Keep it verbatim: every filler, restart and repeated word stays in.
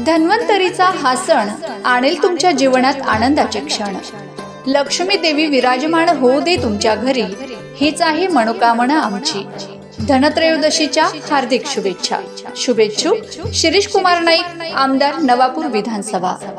धन्वंतरीचा हा सण आणेल तुमच्या जीवनात आनंदाचे क्षण। लक्ष्मी देवी विराजमान होऊ दे तुमच्या घरी, हीच आहे मनोकामना आमची। धनत्रयोदशीच्या हार्दिक शुभेच्छा। शुभेच्छुक शिरीष कुमार नाईक, आमदार नवापूर विधानसभा।